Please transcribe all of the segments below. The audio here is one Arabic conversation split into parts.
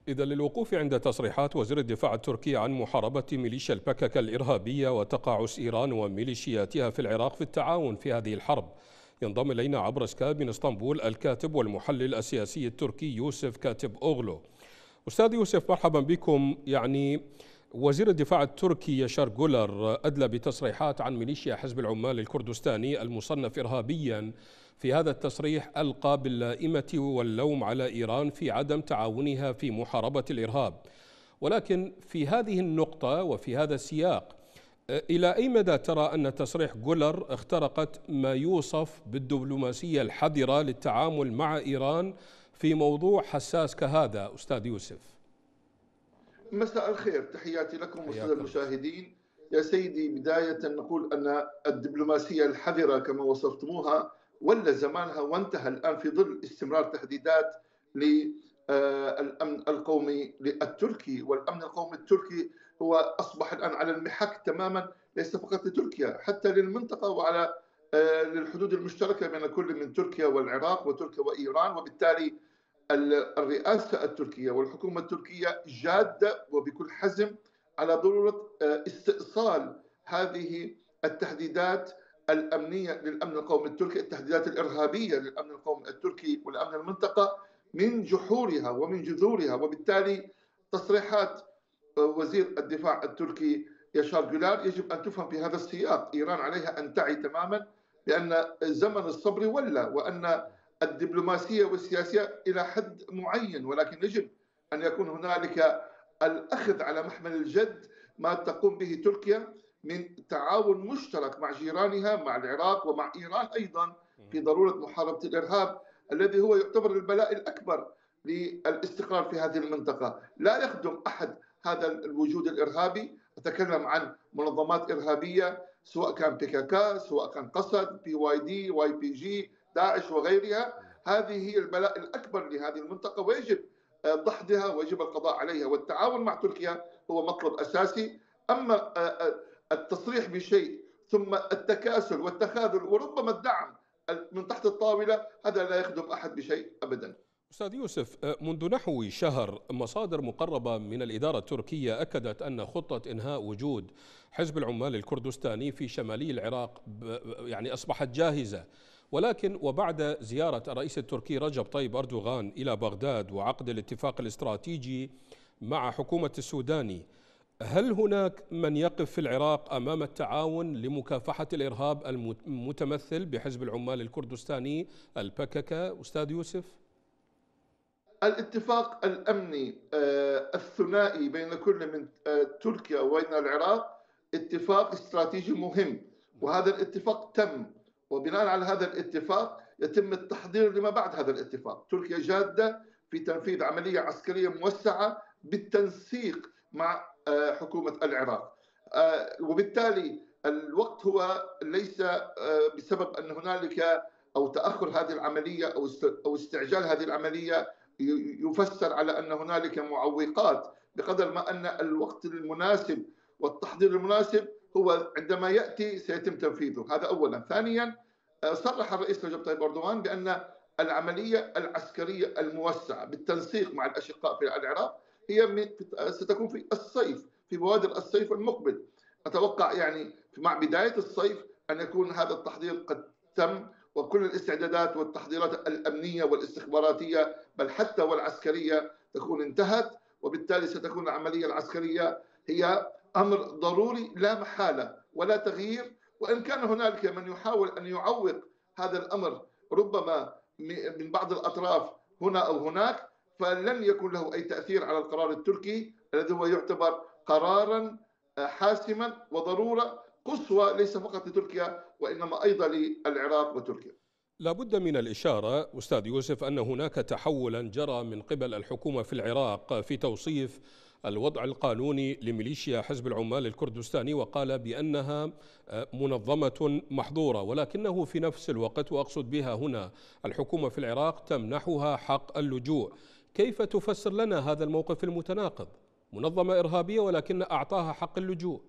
إذا للوقوف عند تصريحات وزير الدفاع التركي عن محاربة ميليشيا البكك الإرهابية وتقاعس إيران وميليشياتها في العراق في التعاون في هذه الحرب، ينضم إلينا عبر سكايب من اسطنبول الكاتب والمحلل السياسي التركي يوسف كاتب أوغلو. أستاذ يوسف، مرحبا بكم. وزير الدفاع التركي يشار جولر أدلى بتصريحات عن ميليشيا حزب العمال الكردستاني المصنف إرهابيا. في هذا التصريح ألقى باللائمة واللوم على إيران في عدم تعاونها في محاربة الإرهاب، ولكن في هذه النقطة وفي هذا السياق إلى أي مدى ترى أن تصريح جولر اخترقت ما يوصف بالدبلوماسية الحذرة للتعامل مع إيران في موضوع حساس كهذا أستاذ يوسف؟ مساء الخير، تحياتي لكم والسادة المشاهدين. يا سيدي، بداية نقول أن الدبلوماسية الحذرة كما وصفتموها ولا زمانها وانتهى الآن في ظل استمرار تهديدات للأمن القومي التركي، والأمن القومي التركي هو أصبح الآن على المحك تماما، ليس فقط لتركيا حتى للمنطقة وعلى للحدود المشتركة بين كل من تركيا والعراق وتركيا وإيران. وبالتالي الرئاسة التركية والحكومة التركية جادة وبكل حزم على ضرورة استئصال هذه التهديدات الأمنية للأمن القومي التركي، التهديدات الإرهابية للأمن القومي التركي والأمن المنطقة من جحورها ومن جذورها. وبالتالي تصريحات وزير الدفاع التركي يشار جولار يجب أن تفهم في هذا السياق. إيران عليها أن تعي تماما بأن زمن الصبر ولى، وأن الدبلوماسية والسياسية إلى حد معين، ولكن يجب أن يكون هنالك الأخذ على محمل الجد ما تقوم به تركيا من تعاون مشترك مع جيرانها، مع العراق ومع إيران أيضا، في ضرورة محاربة الإرهاب الذي هو يعتبر البلاء الأكبر للاستقرار في هذه المنطقة. لا يخدم أحد هذا الوجود الإرهابي. أتكلم عن منظمات إرهابية سواء كان PKK، سواء كان قسد، PYD، YPG، داعش وغيرها. هذه هي البلاء الأكبر لهذه المنطقة، ويجب ضحضها ويجب القضاء عليها، والتعاون مع تركيا هو مطلب أساسي. أما التصريح بشيء ثم التكاسل والتخاذل وربما الدعم من تحت الطاولة، هذا لا يخدم أحد بشيء أبدا. أستاذ يوسف، منذ نحو شهر مصادر مقربة من الإدارة التركية أكدت أن خطة إنهاء وجود حزب العمال الكردستاني في شمالي العراق أصبحت جاهزة، ولكن وبعد زيارة الرئيس التركي رجب طيب أردوغان إلى بغداد وعقد الاتفاق الاستراتيجي مع حكومة السوداني، هل هناك من يقف في العراق أمام التعاون لمكافحة الإرهاب المتمثل بحزب العمال الكردستاني البكك أستاذ يوسف؟ الاتفاق الأمني الثنائي بين كل من تركيا وبين العراق اتفاق استراتيجي مهم، وهذا الاتفاق تم، وبناء على هذا الاتفاق يتم التحضير لما بعد هذا الاتفاق. تركيا جادة في تنفيذ عملية عسكرية موسعة بالتنسيق مع حكومة العراق، وبالتالي الوقت هو ليس بسبب أن هنالك أو تأخر هذه العملية أو استعجال هذه العملية يفسر على أن هنالك معوقات، بقدر ما أن الوقت المناسب والتحضير المناسب هو عندما يأتي سيتم تنفيذه. هذا أولا. ثانيا، صرح الرئيس رجب طيب أردوغان بأن العملية العسكرية الموسعة بالتنسيق مع الأشقاء في العراق هي ستكون في الصيف، في بوادر الصيف المقبل. أتوقع مع بداية الصيف أن يكون هذا التحضير قد تم، وكل الاستعدادات والتحضيرات الأمنية والاستخباراتية بل حتى والعسكرية تكون انتهت، وبالتالي ستكون العملية العسكرية هي أمر ضروري لا محالة ولا تغيير. وإن كان هنالك من يحاول أن يعوق هذا الأمر ربما من بعض الأطراف هنا أو هناك، فلن يكون له أي تأثير على القرار التركي الذي هو يعتبر قرارا حاسما وضرورة قصوى ليس فقط لتركيا وإنما أيضا للعراق وتركيا. لابد من الإشارة أستاذ يوسف أن هناك تحولا جرى من قبل الحكومة في العراق في توصيف الوضع القانوني لميليشيا حزب العمال الكردستاني، وقال بأنها منظمة محظورة، ولكنه في نفس الوقت، وأقصد بها هنا الحكومة في العراق، تمنحها حق اللجوء. كيف تفسر لنا هذا الموقف المتناقض؟ منظمة إرهابية ولكن أعطاها حق اللجوء.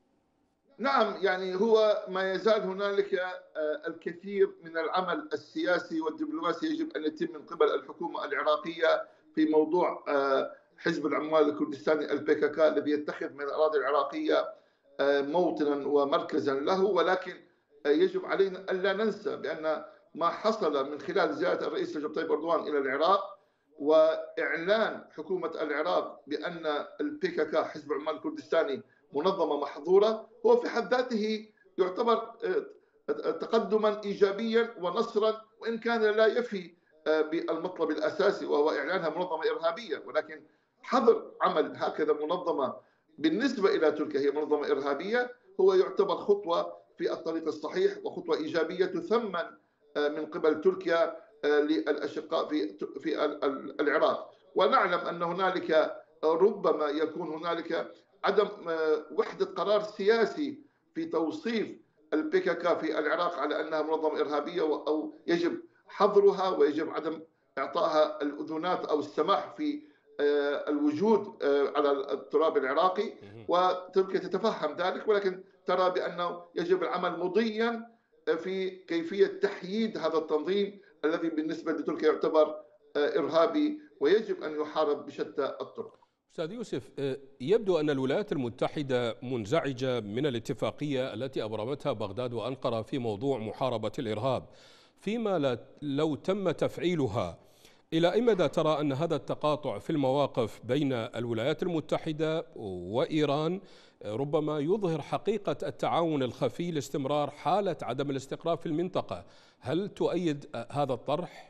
نعم، هو ما يزال هنالك الكثير من العمل السياسي والدبلوماسي يجب أن يتم من قبل الحكومة العراقية في موضوع حزب العمال الكردستاني الPKK الذي يتخذ من الأراضي العراقية موطنا ومركزا له، ولكن يجب علينا ألا ننسى بأن ما حصل من خلال زيارة الرئيس رجب طيب أردوغان إلى العراق وإعلان حكومة العراق بأن الPKK حزب العمال الكردستاني منظمة محظورة هو في حد ذاته يعتبر تقدما إيجابيا ونصرا، وإن كان لا يفي بالمطلب الأساسي وهو إعلانها منظمة إرهابية، ولكن حظر عمل هكذا منظمة بالنسبة إلى تركيا هي منظمة إرهابية هو يعتبر خطوة في الطريق الصحيح وخطوة إيجابية تثمن من قبل تركيا للأشقاء في العراق. ونعلم أن هنالك ربما يكون هنالك عدم وحدة قرار سياسي في توصيف الPKK في العراق على أنها منظمة إرهابية أو يجب حظرها ويجب عدم إعطائها الأذونات أو السماح في الوجود على التراب العراقي، وتركيا تتفهم ذلك، ولكن ترى بأنه يجب العمل مضيا في كيفية تحييد هذا التنظيم الذي بالنسبة لتركيا يعتبر إرهابي ويجب أن يحارب بشتى الطرق. أستاذ يوسف، يبدو أن الولايات المتحدة منزعجة من الاتفاقية التي أبرمتها بغداد وأنقرة في موضوع محاربة الإرهاب، فيما لو تم تفعيلها إلى أي مدى ترى أن هذا التقاطع في المواقف بين الولايات المتحدة وإيران ربما يظهر حقيقة التعاون الخفي لاستمرار حالة عدم الاستقرار في المنطقة؟ هل تؤيد هذا الطرح؟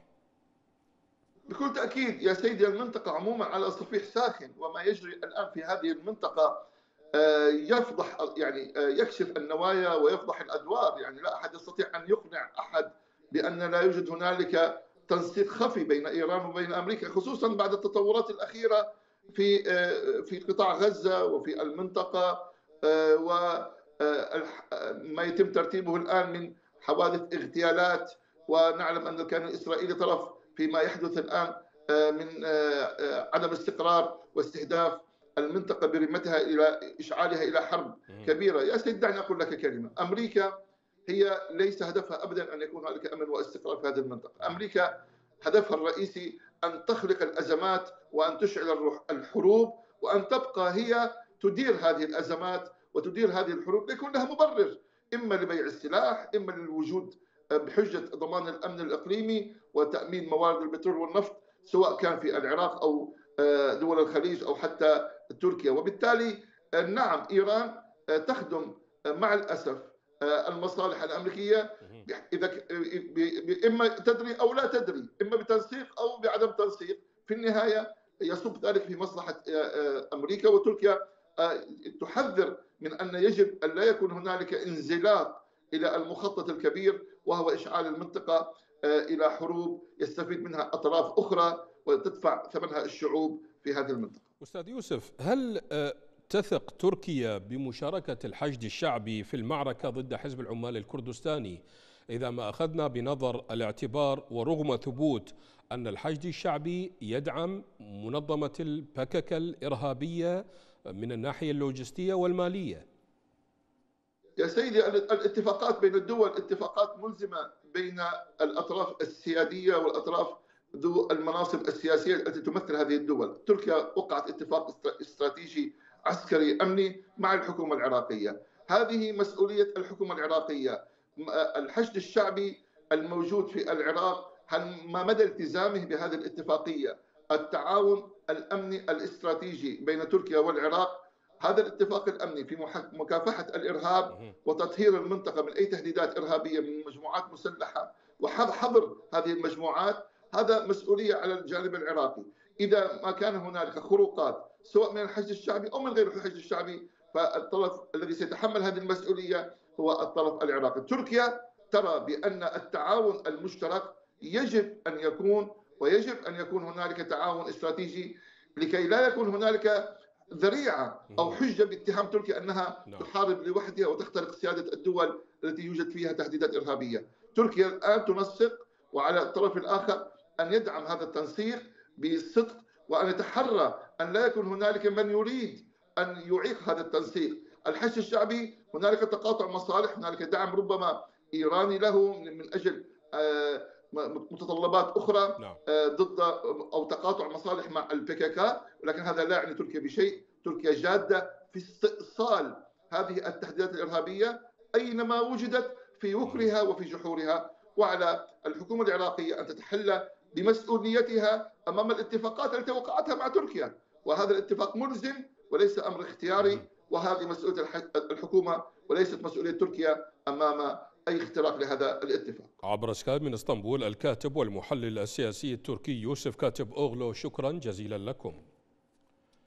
بكل تأكيد يا سيدي، المنطقة عموما على صفيح ساخن، وما يجري الآن في هذه المنطقة يفضح يعني يكشف النوايا ويفضح الأدوار. يعني لا أحد يستطيع أن يقنع أحد بأن لا يوجد هنالك تنسيق خفي بين إيران وبين أمريكا، خصوصا بعد التطورات الأخيرة في قطاع غزة وفي المنطقة وما يتم ترتيبه الآن من حوادث اغتيالات. ونعلم أن الكيان الإسرائيلي طرف فيما يحدث الآن من عدم استقرار واستهداف المنطقة برمتها إلى إشعالها إلى حرب كبيرة. يا سيدي دعني أقول لك كلمة، أمريكا هي ليس هدفها أبدا أن يكون هنالك أمن واستقرار في هذه المنطقة. أمريكا هدفها الرئيسي أن تخلق الأزمات وأن تشعل الحروب وأن تبقى هي تدير هذه الأزمات وتدير هذه الحروب ليكون لها مبرر، إما لبيع السلاح، إما للوجود بحجة ضمان الأمن الإقليمي وتأمين موارد البترول والنفط سواء كان في العراق أو دول الخليج أو حتى تركيا. وبالتالي نعم إيران تخدم مع الأسف المصالح الأمريكية، إذا إما تدري أو لا تدري، إما بتنسيق أو بعدم تنسيق، في النهاية يصب ذلك في مصلحة أمريكا. وتركيا تحذر من أن يجب أن لا يكون هنالك انزلاق إلى المخطط الكبير وهو إشعال المنطقة إلى حروب يستفيد منها أطراف أخرى وتدفع ثمنها الشعوب في هذه المنطقة. أستاذ يوسف، هل تثق تركيا بمشاركة الحشد الشعبي في المعركة ضد حزب العمال الكردستاني إذا ما أخذنا بنظر الاعتبار ورغم ثبوت أن الحشد الشعبي يدعم منظمة الPKK الإرهابية من الناحية اللوجستية والمالية؟ يا سيدي، الاتفاقات بين الدول اتفاقات ملزمة بين الأطراف السيادية والأطراف ذو المناصب السياسية التي تمثل هذه الدول. تركيا وقعت اتفاق استراتيجي عسكري أمني مع الحكومة العراقية، هذه مسؤولية الحكومة العراقية. الحشد الشعبي الموجود في العراق ما مدى التزامه بهذه الاتفاقية؟ التعاون الأمني الاستراتيجي بين تركيا والعراق، هذا الاتفاق الأمني في مكافحة الإرهاب وتطهير المنطقة من أي تهديدات إرهابية من مجموعات مسلحة وحظر هذه المجموعات، هذا مسؤولية على الجانب العراقي. إذا ما كان هنالك خروقات سواء من الحشد الشعبي أو من غير الحشد الشعبي، فالطرف الذي سيتحمل هذه المسؤولية هو الطرف العراقي. تركيا ترى بأن التعاون المشترك يجب أن يكون، ويجب أن يكون هنالك تعاون استراتيجي لكي لا يكون هنالك ذريعة أو حجة باتهام تركيا أنها تحارب لوحدها وتخترق سيادة الدول التي يوجد فيها تهديدات إرهابية. تركيا الآن تنسق، وعلى الطرف الآخر أن يدعم هذا التنسيق بصدق وأن يتحرى أن لا يكون هنالك من يريد أن يعيق هذا التنسيق. الحشد الشعبي هنالك تقاطع مصالح، هنالك دعم ربما إيراني له من أجل متطلبات أخرى نعم. ضد أو تقاطع مصالح مع الPKK، ولكن هذا لا يعني تركيا بشيء. تركيا جادة في استئصال هذه التهديدات الإرهابية أينما وجدت في وكرها وفي جحورها، وعلى الحكومة العراقية أن تتحلى بمسؤوليتها أمام الاتفاقات التي وقعتها مع تركيا، وهذا الاتفاق ملزم وليس أمر اختياري، وهذه مسؤولية الحكومة وليست مسؤولية تركيا أمام أي اختراق لهذا الاتفاق. عبر سكايب من اسطنبول الكاتب والمحلل السياسي التركي يوسف كاتب أوغلو، شكرا جزيلا لكم.